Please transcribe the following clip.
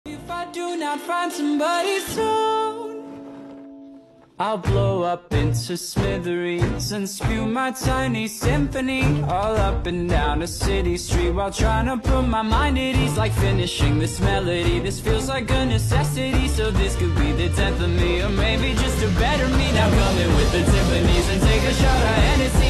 If I do not find somebody soon, I'll blow up into smithereens and spew my tiny symphony all up and down a city street while trying to put my mind at ease. Like finishing this melody, this feels like a necessity. So this could be the 10th of me, or maybe just a better me. Now come in with the Tiffany's and take a shot of Hennessy.